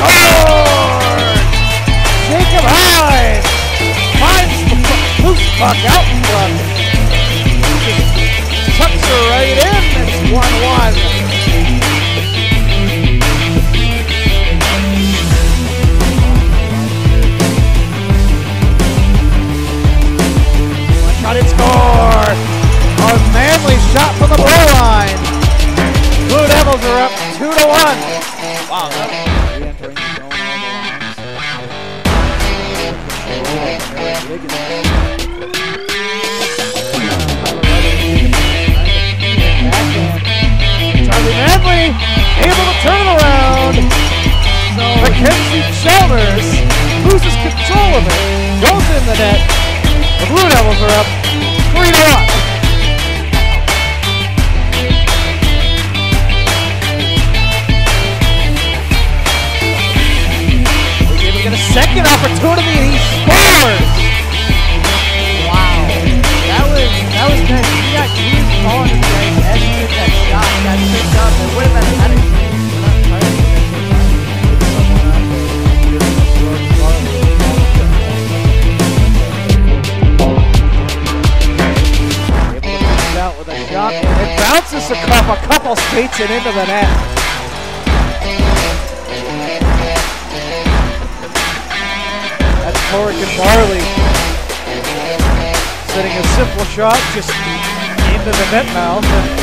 Scored! Jacob Haynes finds the loose puck out in front. Just tucks her right in. It's 1-1. Shot and score! A Manley shot from the blue line. Blue Devils are up 2-1. Wow, that's re-entering the zone on Charlie Manley able to turn it around. So Mackenzie Chalmers loses control of it, goes in the net. The Blue Devils are up 3-1. We get a second opportunity and he scores. Wow, that was nice. He was calling his game as he did that shot. He got picked up. It would have been a headache. With a shot, and it bounces a couple skates and into the net. That's Corrigan Barley setting a simple shot just into the net mouth.